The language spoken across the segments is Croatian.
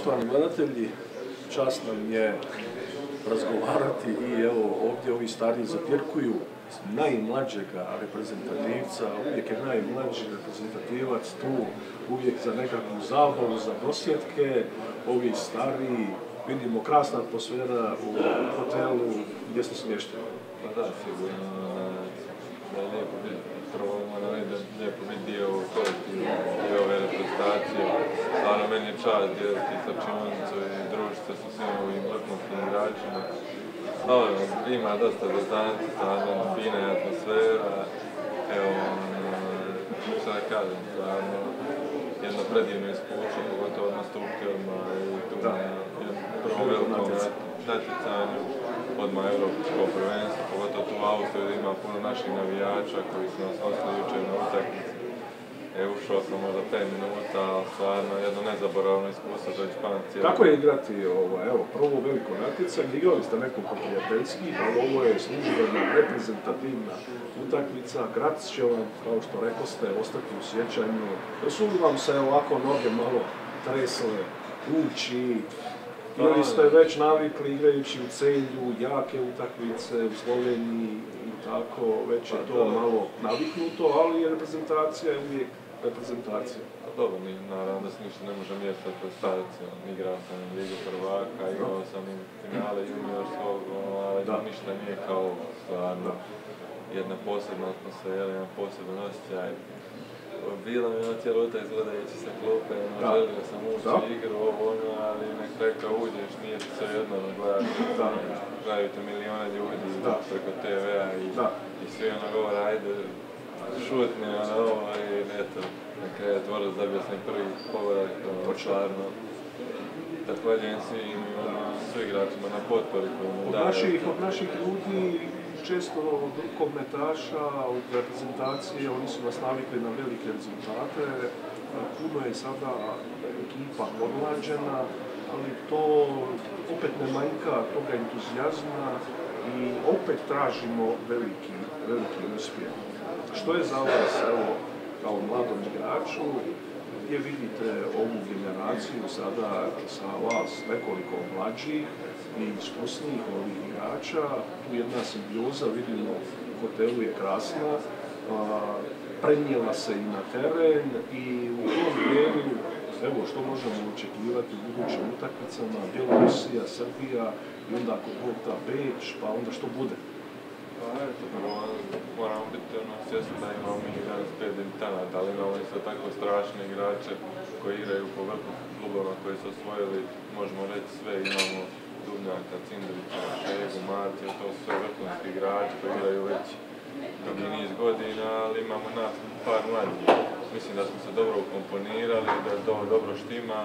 Poštovani gledatelji, čast nam je razgovarati i evo ovdje ovi stariji zapirkuju najmlađega reprezentativca, uvijek je najmlađi reprezentativac tu, uvijek za nekakvu zabavu, za dosjetke, ovi stariji, vidimo krasna atmosfera u hotelu gdje ste smješteni. Pa da, sigurno da je lijepo biti, prvo moram reći da je lijepo biti dio kolektiva i ove reprezentacije. Stvarno meni je čast dijeliti slačionicu i družiti se sa svim ovim vrhunskim igračima. Ima dosta doznanci, stvarno fina je atmosfera. Evo, šta da kažem, stvarno jedno predivno iskustvo, pogotovo nastupiti odmah i tu na prvom velikom natjecanju, odmah Europsko prvenstvo, pogotovo tu u Austriji ima puno naših navijača koji su nas nosili jučer na utakmici. Ušao sam možda 5 minuta, ali stvarno jedno nezaboravno iskustvo za već pameti. Kako je igrati evo, prvo veliko natjecanje? Igrali ste nekoliko prijateljskih, ali ovo je službena reprezentativna utakmica. Graz će vam, kao što rekoste, ostati u sjećanju. Su li vam se ovako noge malo tresle, uči? Ili ste već navikli igrajući u Celju, jake utakmice u Sloveniji i tako, već je to malo naviknuto, ali reprezentacija je uvijek reprezentacija. Dobro, naravno da se ništa ne može mjestati pred starcima. Igrao sam u Ligu prvaka, igrao sam i finale juniorskog, ali ništa nije kao stvarno jedna posebna atmosfera, jedan poseban osjećaj. Bila mi je cijelo utak izgledajući sa klupe, želio sam ući igru, ali na kraju kad uđeš nije ti sve jedno gledaju te milijone ljudi preko TV-a i svi govore ajde šutni i eto, na kraju Tvorac zabio sam prvi pogodak, stvarno. Zahvaljujem svim igračima na potpori koju mi daju. Od naših ljudi, često od rukometaša, od reprezentacije, oni su nas navikli na velike rezultate. Puno je sada ekipa podmlađena, ali to opet ne manjka toga entuzijazma i opet tražimo veliki uspjeh. Što je za vas, evo, kao mladom igraču, gdje vidite ovu generaciju sada sa vas nekoliko mlađih i iskusnijih ovih igrača? Tu jedna simbioza, vidimo, u hotelu je krasna, prenijela se i na teren i u tom dijelu, evo, što možemo očekivati u budućim utakmicama, Bjelorusija, Srbija i onda ako Bog da Beč, pa onda što bude? Pa eto, moramo biti svjesni da imamo mi 5 debitanata, ali imamo isto tako strašne igrače koji igraju po vrhunskim klubovima koji su osvojili, možemo reći sve, imamo Dubnjaka, Cindrića, Šegu, Martija, to su sve vrhunski igrači koji igraju već drugi niz godina, ali imamo nas par mlađih. Mislim da smo se dobro ukomponirali, da to dobro štima,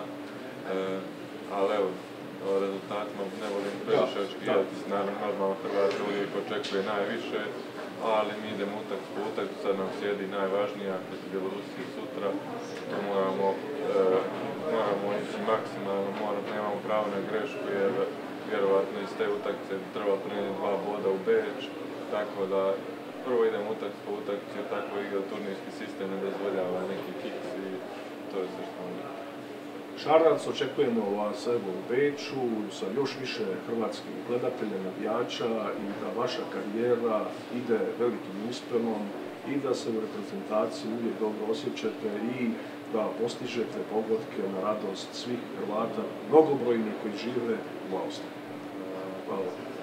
ali evo, o rezultatima ne volim previše očekivati, naravno normalno Hrvatska uvijek očekuje najviše, ali mi idemo utakmicu po utakmicu, sad nam slijedi najvažnija protiv Bjelorusije sutra, to moramo ići maksimalno, nemamo pravo na grešku jer vjerovatno iz te utakmice bi trebalo prenijeti 2 boda u Beč, tako da prvo idemo utakmicu po utakmicu jer tako igra turnirski sistem ne dozvoljava neki kiks i to je sve što mi. Šarac, očekujemo vas evo u Beču sa još više hrvatskih gledatelja, navijača i da vaša karijera ide velikim uspjehom i da se u reprezentaciji uvijek dobro osjećate i da postižete pogodke na radost svih Hrvata, mnogobrojni koji žive u Austriji. Hvala.